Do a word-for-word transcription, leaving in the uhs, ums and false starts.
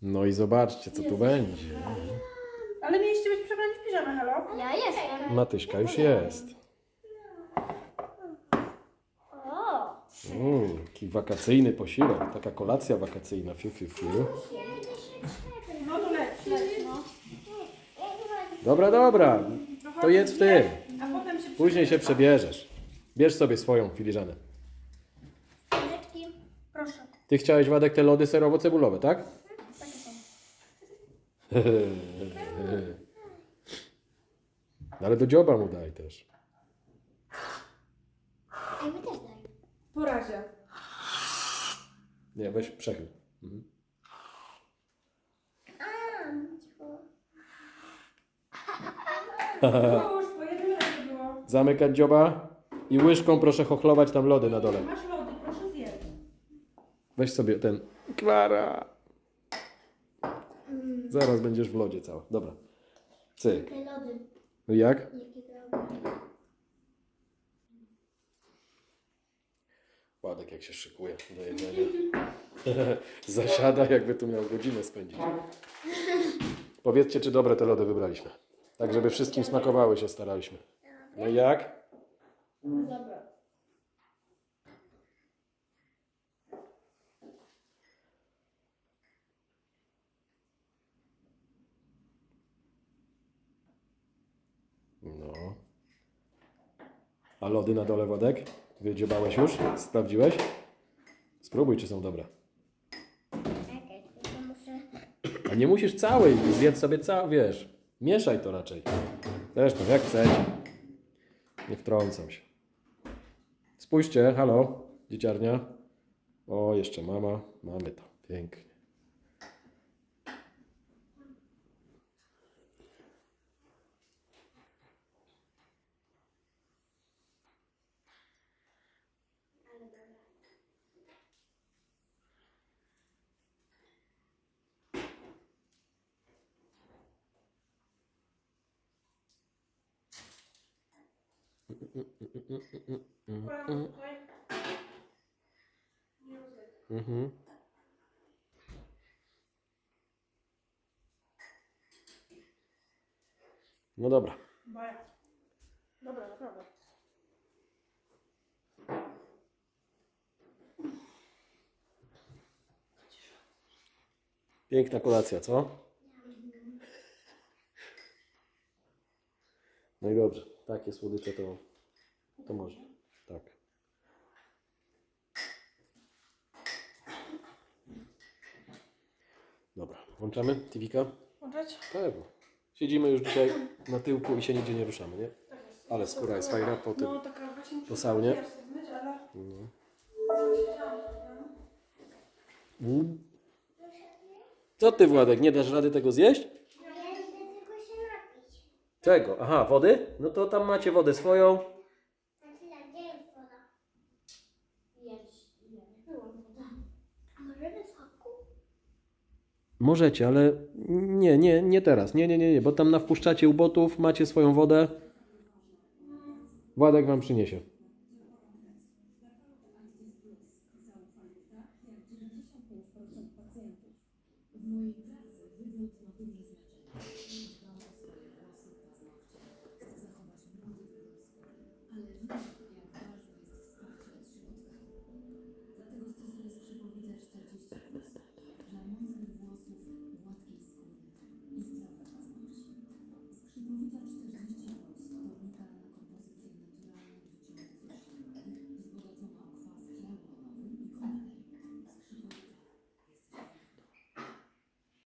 No i zobaczcie, co tu będzie. Ale mieliście być przebrani w piżamę, halo? Ja jestem. Matyśka już jest. O. Mm, taki wakacyjny posiłek, taka kolacja wakacyjna. Fiu, fiu, fiu. No to leć, leć, no. Dobra, dobra, to jedz w tym. A potem się Później się przebierzesz. Bierz sobie swoją filiżanę. Kuleczki. Proszę. Ty chciałeś, Władek, te lody serowo-cebulowe, tak? Takie są. Ale do dzioba mu daj też. Ej, my też daj. Po razie. Nie, weź przechyl. Mhm. A, cicho. Już, bo jeden raz było. Zamykać dzioba i łyżką proszę chochlować tam lody na dole. Masz lody, proszę zjedz. Weź sobie ten... Klara! Zaraz będziesz w lodzie cała. Dobra. Cyk. Te lody. No jak? Jakie lody. Władek jak się szykuje do jedzenia. Zasiada, jakby tu miał godzinę spędzić. Powiedzcie, czy dobre te lody wybraliśmy. Tak, żeby wszystkim smakowały, się staraliśmy. No i jak? Dobra. No. A lody na dole, Władek? Wydziobałeś już? Sprawdziłeś? Spróbuj, czy są dobre. Czekaj, tylko muszę... A nie musisz całej, zjedz sobie całą, wiesz. Mieszaj to raczej. Zresztą, jak chcecie. Nie wtrącam się. Spójrzcie, halo, dzieciarnia. O, jeszcze mama. Mamy to. Pięknie. Mhm. No dobra. Baja. Dobra, naprawdę. Piękna kolacja, co? No i dobrze. Takie słodycze to, to może. Tak. Dobra. Włączamy T V-ka? Włączać? Pewnie. Siedzimy już dzisiaj na tyłku i się nigdzie nie ruszamy, nie? Ale skóra jest fajna po tym. No taka właśnie muszę po saunie. pierwszy zmyć, ale... No. Siedziałam, nie? Mm. Co ty, Władek, nie dasz rady tego zjeść? Ja idę tylko się napić. Czego? Aha, wody? No to tam macie wodę swoją. Znaczy, gdzie jest woda? Jest. Była woda. A może bez soku? Możecie, ale nie, nie, nie teraz. Nie, nie, nie, nie, bo tam nawpuszczacie u botów, macie swoją wodę. Władek wam przyniesie.